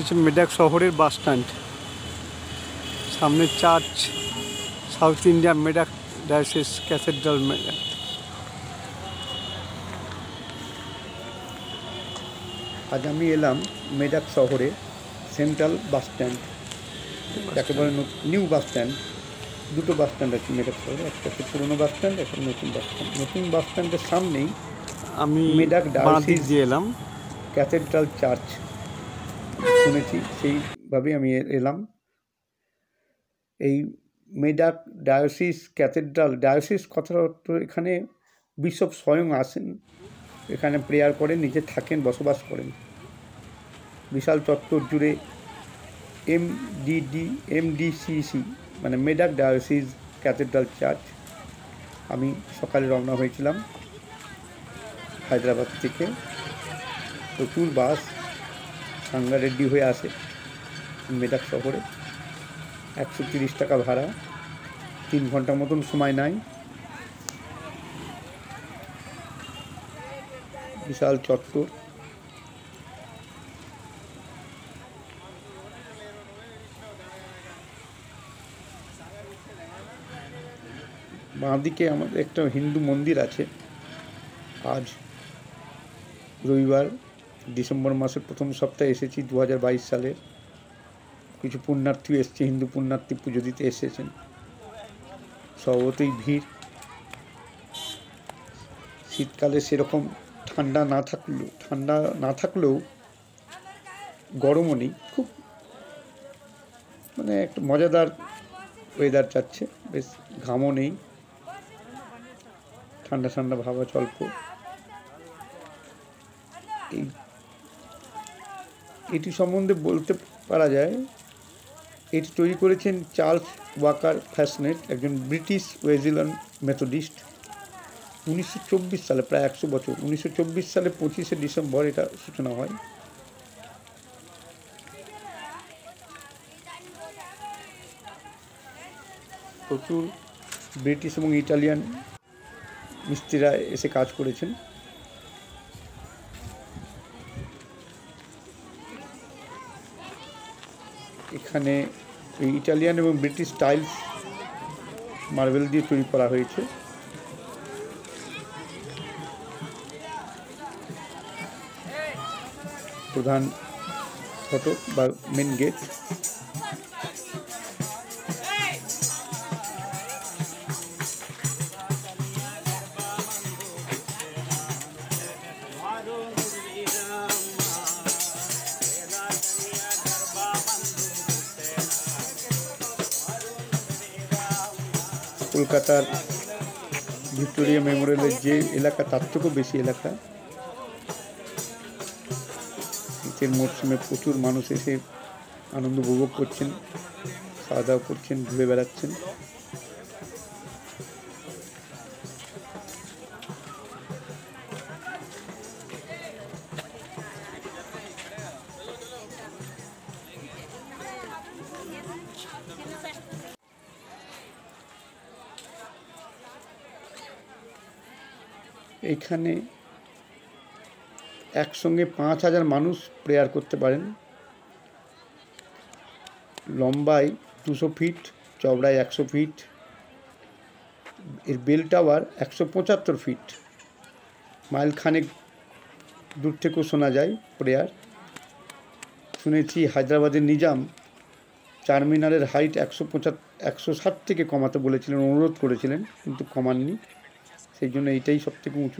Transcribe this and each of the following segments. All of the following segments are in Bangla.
হচ্ছে মেডাক শহরের বাস স্ট্যান্ড, সামনে church, South India Medak diocese cathedral Medak. আজ আমি এলাম মেডাক শহরে সেন্ট্রাল বাস স্ট্যান্ড, একেবারে নিউ বাস স্ট্যান্ড। দুটো বাস স্ট্যান্ড আছে মেডাক শহরে, একটা হচ্ছে পুরোনো বাস স্ট্যান্ড, একটা নতুন বাস স্ট্যান্ড। নতুন বাস স্ট্যান্ডের সামনেই আমি মেডাক ডায়োসিস দিয়ে এলাম ক্যাথেড্রাল চার্চ শুনেছি, সেইভাবেই আমি এলাম। এই মেডাক ডায়োসিস ক্যাথেড্রাল, ডায়োসিস কথাটা এখানে বিশপ স্বয়ং আসেন, এখানে প্রেয়ার করেন, নিজে থাকেন, বসবাস করেন। বিশাল চত্বর জুড়ে এমডিসিসি মানে মেডাক ডায়োসিস ক্যাথেড্রাল চার্চ। আমি সকালে রওনা হয়েছিলাম হায়দ্রাবাদ থেকে। প্রচুর বাস সাংঘা রেডি হয়ে আসে মেডাক শহরে। 130 টাকা ভাড়া, 3 ঘন্টা মতন সময় নেয়। বিশাল চত্বর। বাঁদিকে আমাদের একটা হিন্দু মন্দির আছে। আজ রবিবার, ডিসেম্বর মাসের প্রথম সপ্তাহে এসেছি 2022 সালে। কিছু পুণ্যার্থী এসছে, হিন্দু পুণ্যার্থী পুজো দিতে এসেছেন। স্বভাবতই ভিড়। শীতকালে সেরকম ঠান্ডা না থাকলেও গরমও নেই, খুব মানে একটা মজাদার ওয়েদার যাচ্ছে। বেশ ঘামও নেই, ঠান্ডা ঠান্ডা ভাবা চল্প। এটি সম্বন্ধে বলতে পারা যায়, এটি তৈরি করেছেন চার্লস ওয়াকার ফ্যাসনেট, একজন ব্রিটিশ ওয়েসেলিয়ান মেথডিস্ট। 1924 সালে, প্রায় 100 বছর, 1924 সালে 25শে ডিসেম্বর এটা সূচনা হয়। প্রচুর ব্রিটিশ এবং ইটালিয়ান মিস্ত্রিরা এসে কাজ করেছেন। এখানে ইটালিয়ান এবং ব্রিটিশ টাইলস মার্বেল দিয়ে তৈরি করা হয়েছে। প্রধান ফটক বা মেন গেট। কলকাতার ভিক্টোরিয়া মেমোরিয়ালের যে এলাকা, তার থেকেও বেশি এলাকা। শীতের মরশুমে প্রচুর মানুষ এসে আনন্দ উপভোগ করছেন, খাওয়া দাওয়া করছেন, ঘুরে বেড়াচ্ছেন। এইখানে একসঙ্গে 5000 মানুষ প্রেয়ার করতে পারেন। লম্বায় 200 ফিট, চওড়ায় 100 ফিট। এর বেল টাওয়ার 175 ফিট। মাইল খানেক দূর থেকেও শোনা যায় প্রেয়ার। শুনেছি হায়দ্রাবাদের নিজাম চারমিনারের হাইট 160 থেকে কমাতে বলেছিলেন, অনুরোধ করেছিলেন, কিন্তু কমাননি। সেই জন্য এইটাই সব থেকে উঁচু।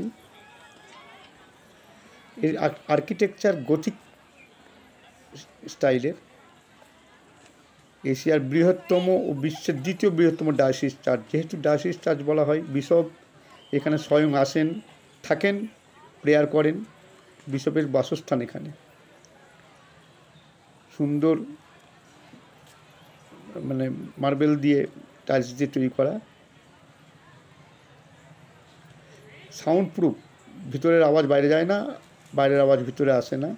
এর আর্কিটেকচার গথিক স্টাইলের। এশিয়ার বৃহত্তম ও বিশ্বের দ্বিতীয় বৃহত্তম ডায়োসিস চার্চ। যেহেতু ডায়োসিস চার্চ বলা হয়, বিশপ এখানে স্বয়ং আসেন, থাকেন, প্রেয়ার করেন। বিশপের বাসস্থান এখানে। সুন্দর মানে মার্বেল দিয়ে, টাইলস দিয়ে তৈরি করা। সাউন্ড প্রুফ, ভিতরের আওয়াজ বাইরে যায় না, বাইরের আওয়াজ ভিতরে আসে না।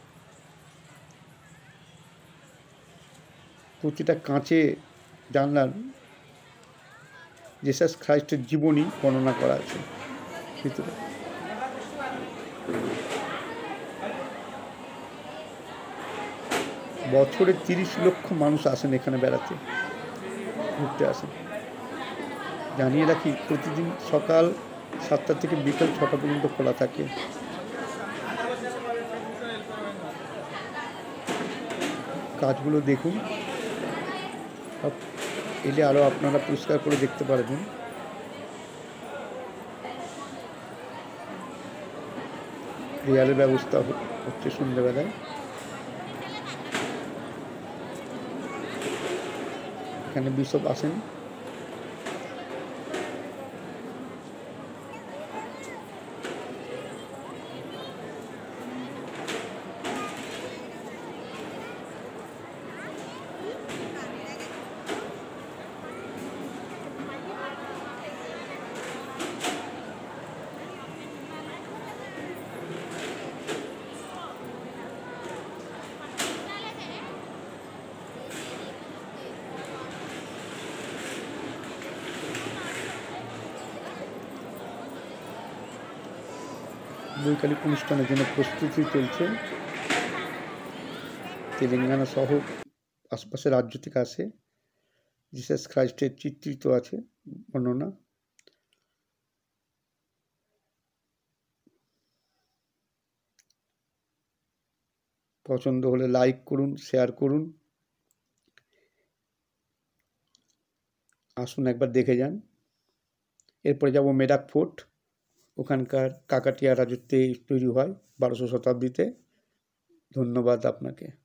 প্রতিটা কাঁচে জানলার জিসাস খ্রাইস্টের জীবনী বর্ণনা করা আছে ভিতরে। বছরে 30 লক্ষ মানুষ আসেন এখানে বেড়াতে, ঘুরতে আসেন। জানিয়ে রাখি, প্রতিদিন সকাল 7টা থেকে বিকাল 6টা পর্যন্ত খোলা থাকে। কাজগুলো দেখুন, এলে আরও আপনারা পরিষ্কার করে দেখতে পারবেন। রেয়ালের ব্যবস্থা হচ্ছে সন্ধ্যেবেলায়। এখানে বিশপ আসেন। বৈকালিক অনুষ্ঠানের জন্য প্রস্তুতি চলছে। তেলেঙ্গানা সহ আশপাশের রাজ্য থেকে আসে। জিসাস খ্রাইস্টের চিত্রিত আছে বর্ণনা। পছন্দ হলে লাইক করুন, শেয়ার করুন। আসুন একবার দেখে যান। এরপরে যাব মেডাক ফোর্ট। ওখানকার কাকাটিয়া রাজত্বে তৈরি হয় 1200 শতাব্দীতে। ধন্যবাদ আপনাকে।